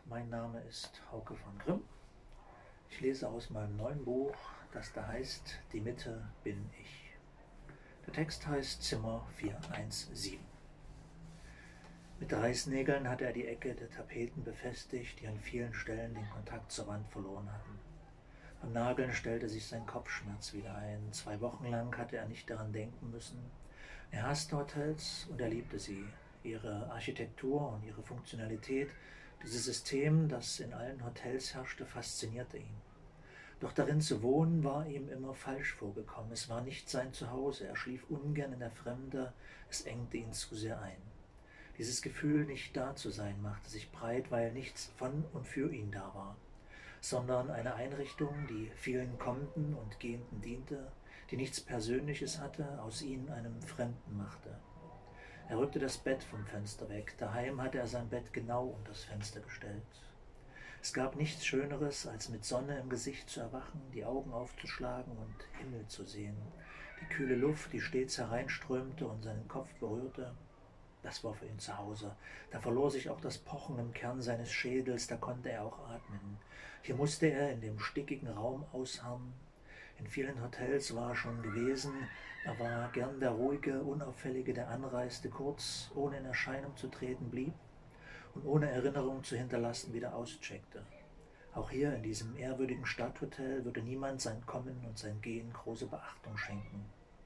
Mein Name ist Hauke von Grimm. Ich lese aus meinem neuen Buch, das da heißt Die Mitte bin ich. Der Text heißt Zimmer 417. Mit Reißnägeln hatte er die Ecke der Tapeten befestigt, die an vielen Stellen den Kontakt zur Wand verloren hatten. Beim Nageln stellte sich sein Kopfschmerz wieder ein. 2 Wochen lang hatte er nicht daran denken müssen. Er hasste Hotels und er liebte sie. Ihre Architektur und ihre Funktionalität, dieses System, das in allen Hotels herrschte, faszinierte ihn. Doch darin zu wohnen, war ihm immer falsch vorgekommen. Es war nicht sein Zuhause. Er schlief ungern in der Fremde. Es engte ihn zu sehr ein. Dieses Gefühl, nicht da zu sein, machte sich breit, weil nichts von und für ihn da war, sondern eine Einrichtung, die vielen Kommenden und Gehenden diente, die nichts Persönliches hatte, aus ihnen einem Fremden machte. Er rückte das Bett vom Fenster weg. Daheim hatte er sein Bett genau unter das Fenster gestellt. Es gab nichts Schöneres, als mit Sonne im Gesicht zu erwachen, die Augen aufzuschlagen und Himmel zu sehen. Die kühle Luft, die stets hereinströmte und seinen Kopf berührte, das war für ihn zu Hause. Da verlor sich auch das Pochen im Kern seines Schädels, da konnte er auch atmen. Hier musste er in dem stickigen Raum ausharren. In vielen Hotels war er schon gewesen. Er war gern der ruhige, unauffällige, der anreiste, kurz, ohne in Erscheinung zu treten, blieb und ohne Erinnerung zu hinterlassen wieder auscheckte. Auch hier in diesem ehrwürdigen Stadthotel würde niemand sein Kommen und sein Gehen große Beachtung schenken.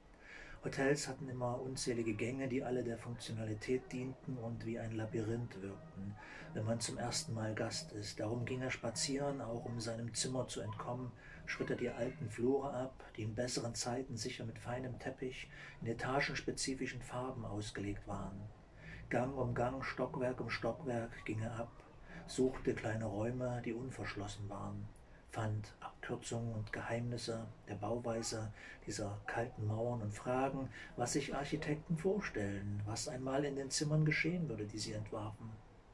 Hotels hatten immer unzählige Gänge, die alle der Funktionalität dienten und wie ein Labyrinth wirkten, wenn man zum ersten Mal Gast ist. Darum ging er spazieren, auch um seinem Zimmer zu entkommen, schritt er die alten Flure ab, die in besseren Zeiten sicher mit feinem Teppich in etagenspezifischen Farben ausgelegt waren. Gang um Gang, Stockwerk um Stockwerk ging er ab, suchte kleine Räume, die unverschlossen waren, fand Abkürzungen und Geheimnisse der Bauweise dieser kalten Mauern und Fragen, was sich Architekten vorstellen, was einmal in den Zimmern geschehen würde, die sie entwarfen.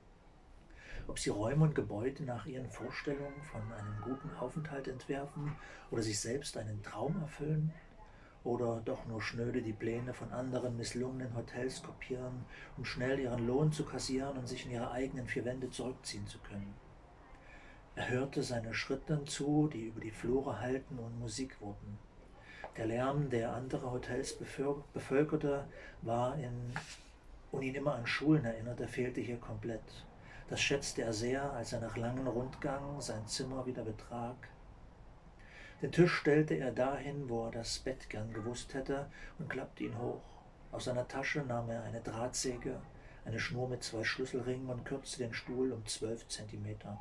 Ob sie Räume und Gebäude nach ihren Vorstellungen von einem guten Aufenthalt entwerfen oder sich selbst einen Traum erfüllen oder doch nur schnöde die Pläne von anderen misslungenen Hotels kopieren, um schnell ihren Lohn zu kassieren und sich in ihre eigenen 4 Wände zurückziehen zu können. Er hörte seine Schritten zu, die über die Flure hallten und Musik wurden. Der Lärm, der andere Hotels bevölkerte, und ihn immer an Schulen erinnerte, fehlte hier komplett. Das schätzte er sehr, als er nach langem Rundgang sein Zimmer wieder betrat. Den Tisch stellte er dahin, wo er das Bett gern gewusst hätte, und klappte ihn hoch. Aus seiner Tasche nahm er eine Drahtsäge, eine Schnur mit 2 Schlüsselringen und kürzte den Stuhl um 12 Zentimeter.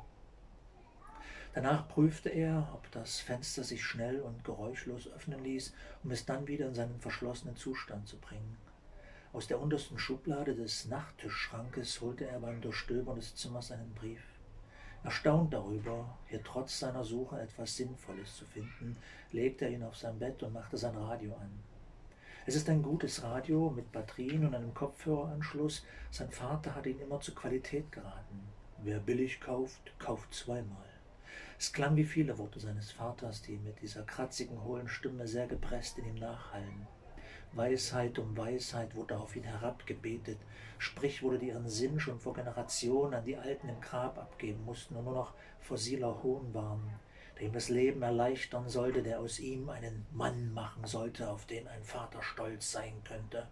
Danach prüfte er, ob das Fenster sich schnell und geräuschlos öffnen ließ, um es dann wieder in seinen verschlossenen Zustand zu bringen. Aus der untersten Schublade des Nachttischschrankes holte er beim Durchstöbern des Zimmers einen Brief. Erstaunt darüber, hier trotz seiner Suche etwas Sinnvolles zu finden, legte er ihn auf sein Bett und machte sein Radio an. Es ist ein gutes Radio mit Batterien und einem Kopfhöreranschluss. Sein Vater hat ihn immer zur Qualität geraten. Wer billig kauft, kauft zweimal. Es klang wie viele Worte seines Vaters, die mit dieser kratzigen, hohlen Stimme sehr gepresst in ihm nachhallen. Weisheit um Weisheit wurde auf ihn herabgebetet, Sprichworte, die ihren Sinn schon vor Generationen an die Alten im Grab abgeben mussten und nur noch fossiler Hohn waren, der ihm das Leben erleichtern sollte, der aus ihm einen Mann machen sollte, auf den ein Vater stolz sein könnte.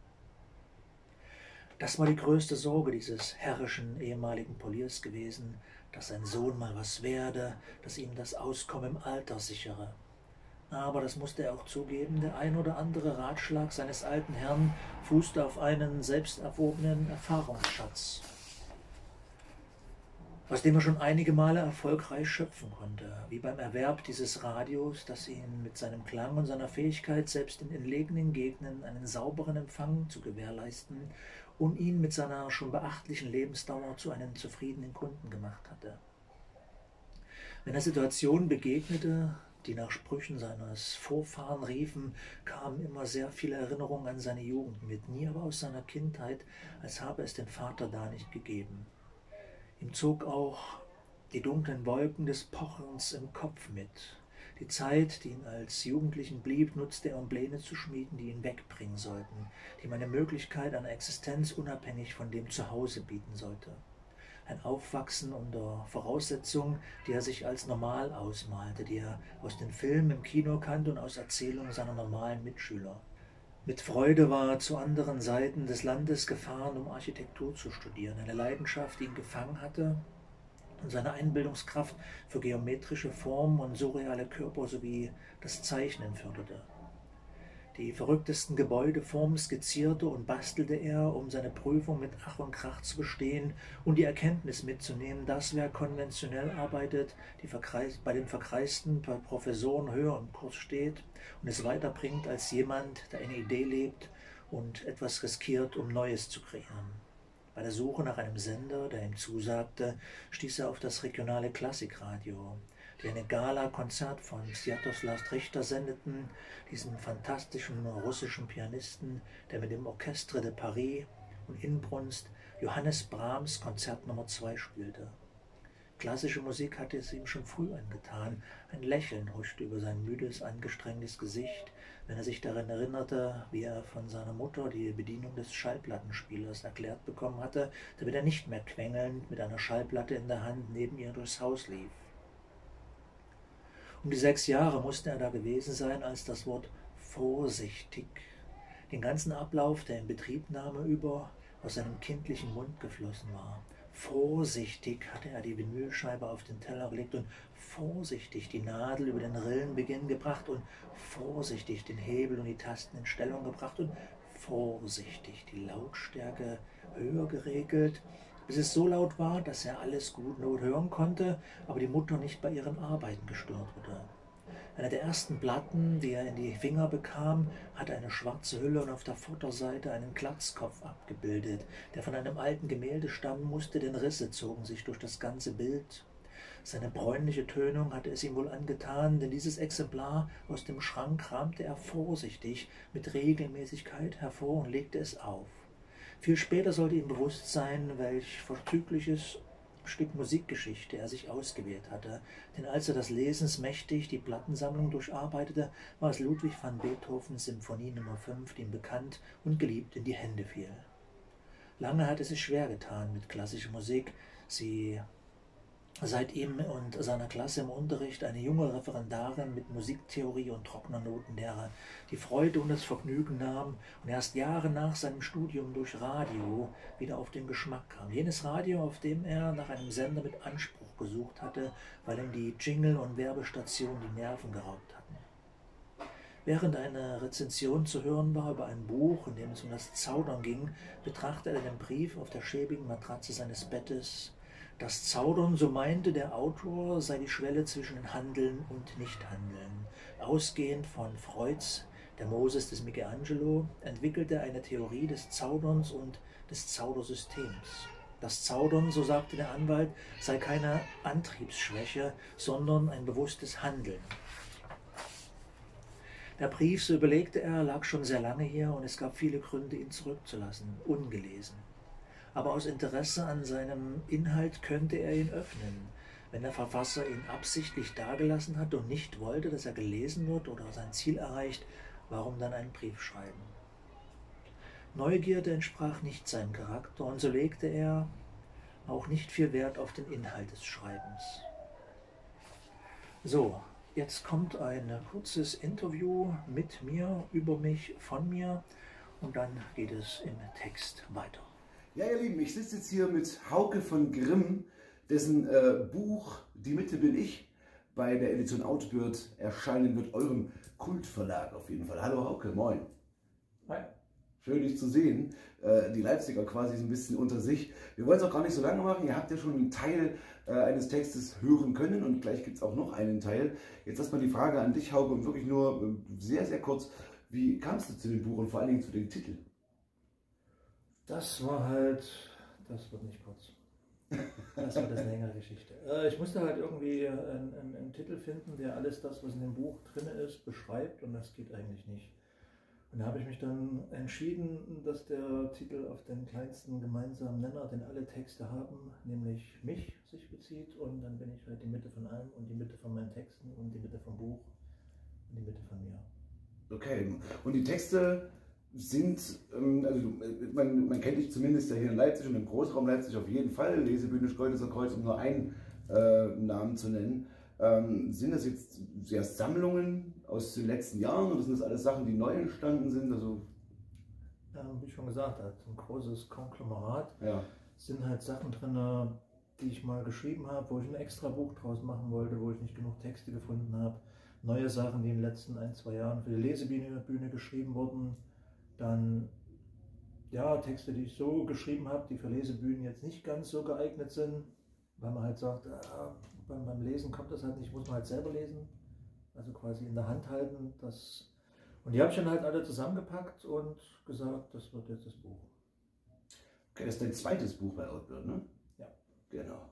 Das war die größte Sorge dieses herrischen ehemaligen Poliers gewesen, dass sein Sohn mal was werde, dass ihm das Auskommen im Alter sichere. Aber, das musste er auch zugeben, der ein oder andere Ratschlag seines alten Herrn fußte auf einen selbst erworbenen Erfahrungsschatz, aus dem er schon einige Male erfolgreich schöpfen konnte, wie beim Erwerb dieses Radios, das ihn mit seinem Klang und seiner Fähigkeit, selbst in entlegenen Gegenden einen sauberen Empfang zu gewährleisten und ihn mit seiner schon beachtlichen Lebensdauer zu einem zufriedenen Kunden gemacht hatte. Wenn er Situationen begegnete, die nach Sprüchen seines Vorfahren riefen, kamen immer sehr viele Erinnerungen an seine Jugend mit, nie aber aus seiner Kindheit, als habe es den Vater da nicht gegeben. Ihm zog auch die dunklen Wolken des Pochens im Kopf mit. Die Zeit, die ihm als Jugendlichen blieb, nutzte er, um Pläne zu schmieden, die ihn wegbringen sollten, die ihm eine Möglichkeit einer Existenz unabhängig von dem Zuhause bieten sollte. ein Aufwachsen unter Voraussetzungen, die er sich als normal ausmalte, die er aus den Filmen im Kino kannte und aus Erzählungen seiner normalen Mitschüler. Mit Freude war er zu anderen Seiten des Landes gefahren, um Architektur zu studieren, eine Leidenschaft, die ihn gefangen hatte und seine Einbildungskraft für geometrische Formen und surreale Körper sowie das Zeichnen förderte. Die verrücktesten Gebäudeformen skizzierte und bastelte er, um seine Prüfung mit Ach und Krach zu bestehen und die Erkenntnis mitzunehmen, dass wer konventionell arbeitet, bei den verkreisten Professoren höher im Kurs steht und es weiterbringt als jemand, der eine Idee lebt und etwas riskiert, um Neues zu kreieren. Bei der Suche nach einem Sender, der ihm zusagte, stieß er auf das regionale Klassikradio, die eine Gala-Konzert von Sviatoslav Richter sendeten, diesen fantastischen russischen Pianisten, der mit dem Orchestre de Paris und Inbrunst Johannes Brahms Konzert Nummer 2 spielte. Klassische Musik hatte es ihm schon früh angetan. Ein Lächeln huschte über sein müdes, angestrengtes Gesicht, wenn er sich daran erinnerte, wie er von seiner Mutter die Bedienung des Schallplattenspielers erklärt bekommen hatte, damit er nicht mehr quengelnd mit einer Schallplatte in der Hand neben ihr durchs Haus lief. Um die 6 Jahre musste er da gewesen sein, als das Wort vorsichtig den ganzen Ablauf der Inbetriebnahme über aus seinem kindlichen Mund geflossen war. Vorsichtig hatte er die Vinylscheibe auf den Teller gelegt und vorsichtig die Nadel über den Rillenbeginn gebracht und vorsichtig den Hebel und die Tasten in Stellung gebracht und vorsichtig die Lautstärke höher geregelt, bis es so laut war, dass er alles gut Not hören konnte, aber die Mutter nicht bei ihren Arbeiten gestört wurde. Eine der ersten Platten, die er in die Finger bekam, hatte eine schwarze Hülle und auf der Vorderseite einen Glatzkopf abgebildet, der von einem alten Gemälde stammen musste, denn Risse zogen sich durch das ganze Bild. Seine bräunliche Tönung hatte es ihm wohl angetan, denn dieses Exemplar aus dem Schrank kramte er vorsichtig mit Regelmäßigkeit hervor und legte es auf. Viel später sollte ihm bewusst sein, welch vorzügliches Stück Musikgeschichte er sich ausgewählt hatte, denn als er des Lesens mächtig die Plattensammlung durcharbeitete, war es Ludwig van Beethovens Symphonie Nummer 5, die ihm bekannt und geliebt in die Hände fiel. Lange hat es sich schwer getan mit klassischer Musik. Seit ihm und seiner Klasse im Unterricht eine junge Referendarin mit Musiktheorie und trockener Notenlehre die Freude und das Vergnügen nahm und erst Jahre nach seinem Studium durch Radio wieder auf den Geschmack kam. Jenes Radio, auf dem er nach einem Sender mit Anspruch gesucht hatte, weil ihm die Jingle- und Werbestationen die Nerven geraubt hatten. Während eine Rezension zu hören war über ein Buch, in dem es um das Zaudern ging, betrachtete er den Brief auf der schäbigen Matratze seines Bettes. Das Zaudern, so meinte der Autor, sei die Schwelle zwischen Handeln und Nichthandeln. Ausgehend von Freuds Der Moses des Michelangelo entwickelte er eine Theorie des Zauderns und des Zaudersystems. Das Zaudern, so sagte der Anwalt, sei keine Antriebsschwäche, sondern ein bewusstes Handeln. Der Brief, so überlegte er, lag schon sehr lange hier und es gab viele Gründe, ihn zurückzulassen, ungelesen. Aber aus Interesse an seinem Inhalt könnte er ihn öffnen. Wenn der Verfasser ihn absichtlich dagelassen hat und nicht wollte, dass er gelesen wird oder sein Ziel erreicht, warum dann einen Brief schreiben? Neugierde entsprach nicht seinem Charakter und so legte er auch nicht viel Wert auf den Inhalt des Schreibens. So, jetzt kommt ein kurzes Interview mit mir, über mich, von mir und dann geht es im Text weiter. Ja, ihr Lieben, ich sitze jetzt hier mit Hauke von Grimm, dessen Buch Die Mitte bin ich bei der Edition Outbird erscheinen wird, eurem Kultverlag auf jeden Fall. Hallo Hauke, moin. Hi. Schön, dich zu sehen. Die Leipziger quasi so ein bisschen unter sich. Wir wollen es auch gar nicht so lange machen. Ihr habt ja schon einen Teil eines Textes hören können und gleich gibt es auch noch einen Teil. Jetzt erstmal die Frage an dich, Hauke, und wirklich nur sehr, sehr kurz. Wie kamst du zu dem Buch und vor allen Dingen zu dem Titel? Das war halt, das wird nicht kurz. Das wird eine längere Geschichte. Ich musste halt irgendwie einen Titel finden, der alles das, was in dem Buch drin ist, beschreibt und das geht eigentlich nicht. Und da habe ich mich dann entschieden, dass der Titel auf den kleinsten gemeinsamen Nenner, den alle Texte haben, nämlich mich, sich bezieht und dann bin ich halt die Mitte von allem und die Mitte von meinen Texten und die Mitte vom Buch und die Mitte von mir. Okay, und die Texte sind, also man kennt dich zumindest ja hier in Leipzig und im Großraum Leipzig auf jeden Fall, Lesebühne Schkeuditzer Kreuz, um nur einen Namen zu nennen. Sind das jetzt sehr Sammlungen aus den letzten Jahren oder sind das alles Sachen, die neu entstanden sind? Also wie ich schon gesagt habe, ein großes Konglomerat. ja. Sind halt Sachen drin, die ich mal geschrieben habe, wo ich ein extra Buch draus machen wollte, wo ich nicht genug Texte gefunden habe. Neue Sachen, die in den letzten 1, 2 Jahren für die Lesebühne geschrieben wurden. Dann ja, Texte, die ich so geschrieben habe, die für Lesebühnen jetzt nicht ganz so geeignet sind, weil man halt sagt, beim Lesen kommt das halt nicht, muss man halt selber lesen, also quasi in der Hand halten. Und die habe ich dann halt alle zusammengepackt und gesagt, das wird jetzt das Buch. Okay, das ist dein zweites Buch bei Outbird, ne? Ja. Genau.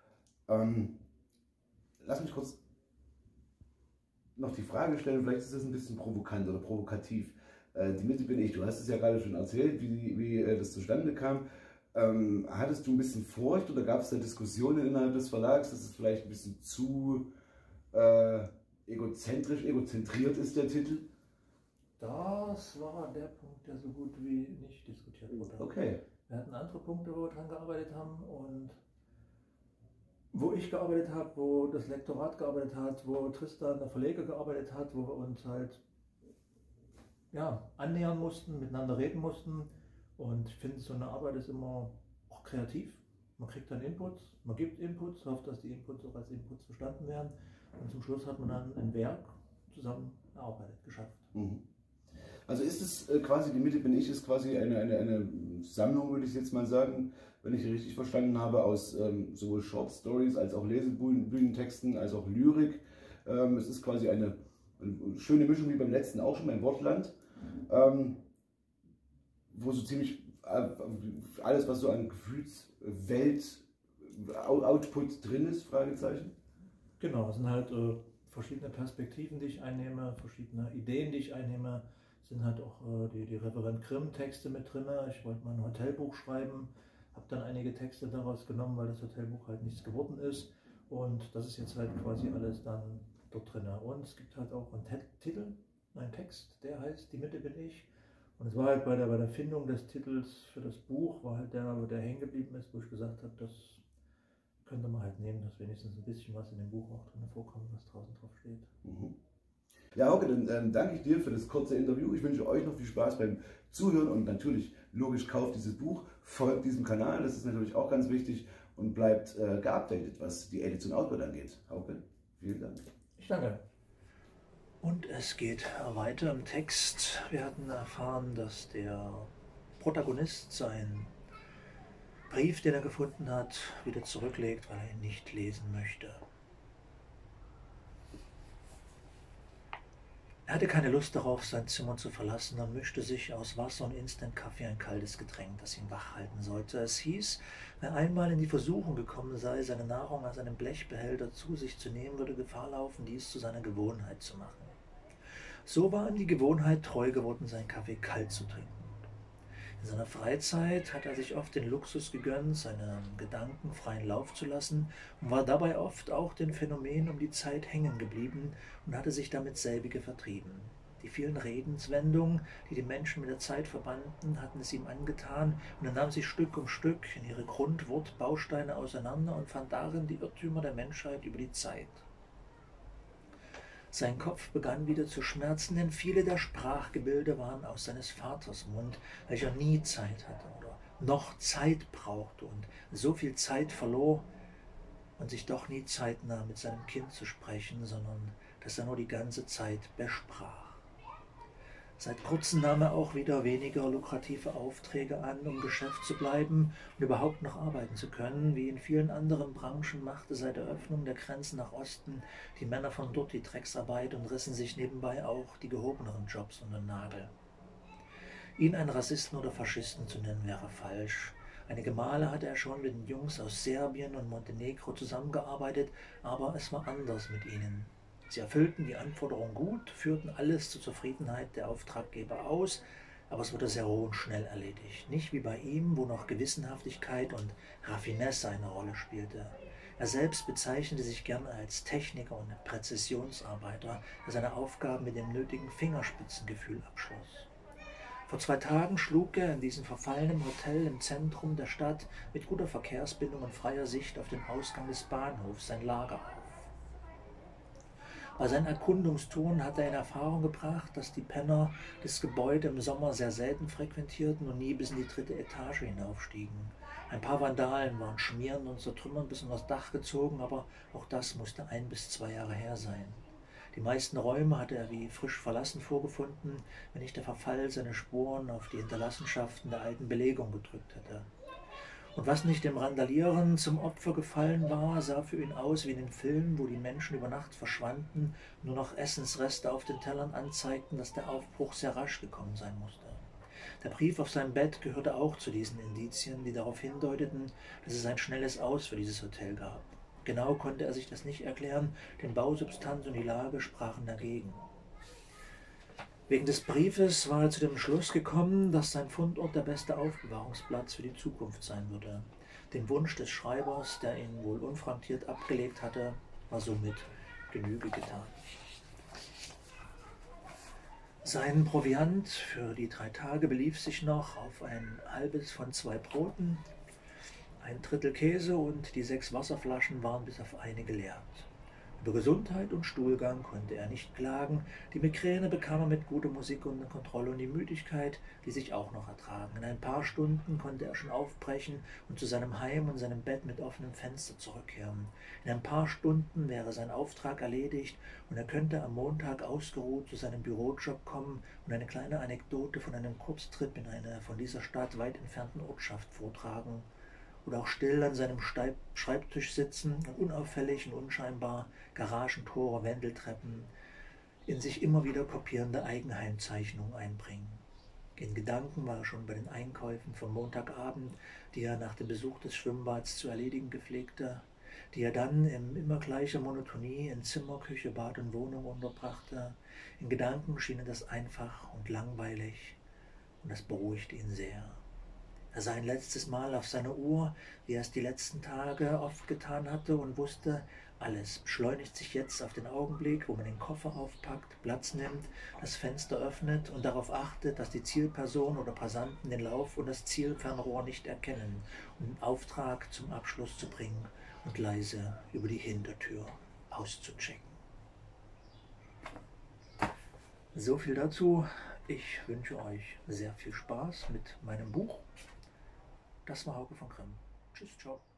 Lass mich kurz noch die Frage stellen, vielleicht ist das ein bisschen provokant oder provokativ. Die Mitte bin ich, du hast es ja gerade schon erzählt, wie das zustande kam. Hattest du ein bisschen Furcht oder gab es da Diskussionen innerhalb des Verlags, dass es vielleicht ein bisschen zu egozentriert ist, der Titel? Das war der Punkt, der so gut wie nicht diskutiert wurde. Okay. Wir hatten andere Punkte, wo wir dran gearbeitet haben und wo ich gearbeitet habe, wo das Lektorat gearbeitet hat, wo Tristan, der Verleger, gearbeitet hat, wo wir uns halt ja, annähern mussten, miteinander reden mussten. Und ich finde, so eine Arbeit ist immer auch kreativ. Man kriegt dann Inputs, man gibt Inputs, hofft, dass die Inputs auch als Inputs verstanden werden. Und zum Schluss hat man dann ein Werk zusammen erarbeitet, geschafft. Mhm. Also ist es quasi, die Mitte bin ich, ist quasi eine Sammlung, würde ich jetzt mal sagen, wenn ich richtig verstanden habe, aus sowohl Short Stories als auch Lesebühnentexten, als auch Lyrik. Es ist quasi eine schöne Mischung, wie beim letzten auch schon, beim Wortland, wo so ziemlich alles, was so an Gefühlswelt-Output drin ist, Fragezeichen. Genau, es sind halt verschiedene Perspektiven, die ich einnehme, verschiedene Ideen, die ich einnehme. Es sind halt auch die Reverend Grimm-Texte mit drin. Ich wollte mal ein Hotelbuch schreiben, habe dann einige Texte daraus genommen, weil das Hotelbuch halt nichts geworden ist. Und das ist jetzt halt quasi alles dann dort drin. Und es gibt halt auch einen Titel, einen Text, der heißt Die Mitte bin ich. Und es war halt bei der Findung des Titels für das Buch, war halt der hängen geblieben ist, wo ich gesagt habe, das könnte man halt nehmen, dass wenigstens ein bisschen was in dem Buch auch drin vorkommt, was draußen drauf steht. Mhm. Ja, Hauke, dann danke ich dir für das kurze Interview. Ich wünsche euch noch viel Spaß beim Zuhören und natürlich, logisch, kauft dieses Buch, folgt diesem Kanal, das ist natürlich auch ganz wichtig und bleibt geupdatet, was die Edition Outbird angeht. Hauke, vielen Dank. Ich danke. Und es geht weiter im Text. Wir hatten erfahren, dass der Protagonist seinen Brief, den er gefunden hat, wieder zurücklegt, weil er ihn nicht lesen möchte. Er hatte keine Lust darauf, sein Zimmer zu verlassen und mischte sich aus Wasser und Instant-Kaffee ein kaltes Getränk, das ihn wach halten sollte. Es hieß, wer einmal in die Versuchung gekommen sei, seine Nahrung aus einem Blechbehälter zu sich zu nehmen, würde Gefahr laufen, dies zu seiner Gewohnheit zu machen. So war ihm die Gewohnheit treu geworden, seinen Kaffee kalt zu trinken. In seiner Freizeit hat er sich oft den Luxus gegönnt, seinen Gedanken freien Lauf zu lassen und war dabei oft auch den Phänomenen um die Zeit hängen geblieben und hatte sich damit selbige vertrieben. Die vielen Redenswendungen, die die Menschen mit der Zeit verbanden, hatten es ihm angetan und er nahm sie Stück um Stück in ihre Grundwortbausteine auseinander und fand darin die Irrtümer der Menschheit über die Zeit. Sein Kopf begann wieder zu schmerzen, denn viele der Sprachgebilde waren aus seines Vaters Mund, welcher nie Zeit hatte oder noch Zeit brauchte und so viel Zeit verlor und sich doch nie Zeit nahm, mit seinem Kind zu sprechen, sondern dass er nur die ganze Zeit besprach. Seit kurzem nahm er auch wieder weniger lukrative Aufträge an, um Geschäft zu bleiben und überhaupt noch arbeiten zu können. Wie in vielen anderen Branchen machte seit der Öffnung der Grenzen nach Osten die Männer von dort die Drecksarbeit und rissen sich nebenbei auch die gehobeneren Jobs unter den Nagel. Ihn einen Rassisten oder Faschisten zu nennen, wäre falsch. Einige Male hatte er schon mit den Jungs aus Serbien und Montenegro zusammengearbeitet, aber es war anders mit ihnen. Sie erfüllten die Anforderungen gut, führten alles zur Zufriedenheit der Auftraggeber aus, aber es wurde sehr roh und schnell erledigt. Nicht wie bei ihm, wo noch Gewissenhaftigkeit und Raffinesse eine Rolle spielte. Er selbst bezeichnete sich gern als Techniker und Präzisionsarbeiter, der seine Aufgaben mit dem nötigen Fingerspitzengefühl abschloss. Vor 2 Tagen schlug er in diesem verfallenen Hotel im Zentrum der Stadt mit guter Verkehrsbindung und freier Sicht auf den Ausgang des Bahnhofs sein Lager auf. Bei seinen Erkundungstouren hat er in Erfahrung gebracht, dass die Penner das Gebäude im Sommer sehr selten frequentierten und nie bis in die 3. Etage hinaufstiegen. Ein paar Vandalen waren schmierend und zertrümmernd bis unter das Dach gezogen, aber auch das musste 1 bis 2 Jahre her sein. Die meisten Räume hatte er wie frisch verlassen vorgefunden, wenn nicht der Verfall seine Spuren auf die Hinterlassenschaften der alten Belegung gedrückt hätte. Und was nicht dem Randalieren zum Opfer gefallen war, sah für ihn aus wie in den Filmen, wo die Menschen über Nacht verschwanden, nur noch Essensreste auf den Tellern anzeigten, dass der Aufbruch sehr rasch gekommen sein musste. Der Brief auf seinem Bett gehörte auch zu diesen Indizien, die darauf hindeuteten, dass es ein schnelles Aus für dieses Hotel gab. Genau konnte er sich das nicht erklären, denn Bausubstanz und die Lage sprachen dagegen. Wegen des Briefes war er zu dem Schluss gekommen, dass sein Fundort der beste Aufbewahrungsplatz für die Zukunft sein würde. Dem Wunsch des Schreibers, der ihn wohl unfrankiert abgelegt hatte, war somit Genüge getan. Sein Proviant für die 3 Tage belief sich noch auf ein halbes von 2 Broten, 1/3 Käse und die 6 Wasserflaschen waren bis auf eine geleert. Über Gesundheit und Stuhlgang konnte er nicht klagen, die Migräne bekam er mit guter Musik unter Kontrolle und die Müdigkeit ließ sich auch noch ertragen. In ein paar Stunden konnte er schon aufbrechen und zu seinem Heim und seinem Bett mit offenem Fenster zurückkehren. In ein paar Stunden wäre sein Auftrag erledigt und er könnte am Montag ausgeruht zu seinem Bürojob kommen und eine kleine Anekdote von einem Kurztrip in eine von dieser Stadt weit entfernten Ortschaft vortragen. Oder auch still an seinem Schreibtisch sitzen und unauffällig und unscheinbar Garagentore, Wendeltreppen, in sich immer wieder kopierende Eigenheimzeichnungen einbringen. In Gedanken war er schon bei den Einkäufen vom Montagabend, die er nach dem Besuch des Schwimmbads zu erledigen gepflegte, die er dann in immer gleicher Monotonie in Zimmer, Küche, Bad und Wohnung unterbrachte. In Gedanken schien ihm das einfach und langweilig und das beruhigte ihn sehr. Er sah ein letztes Mal auf seine Uhr, wie er es die letzten Tage oft getan hatte und wusste, alles beschleunigt sich jetzt auf den Augenblick, wo man den Koffer aufpackt, Platz nimmt, das Fenster öffnet und darauf achtet, dass die Zielperson oder Passanten den Lauf und das Zielfernrohr nicht erkennen, um den Auftrag zum Abschluss zu bringen und leise über die Hintertür auszuchecken. So viel dazu. Ich wünsche euch sehr viel Spaß mit meinem Buch. Das war Hauke von Grimm. Tschüss, ciao.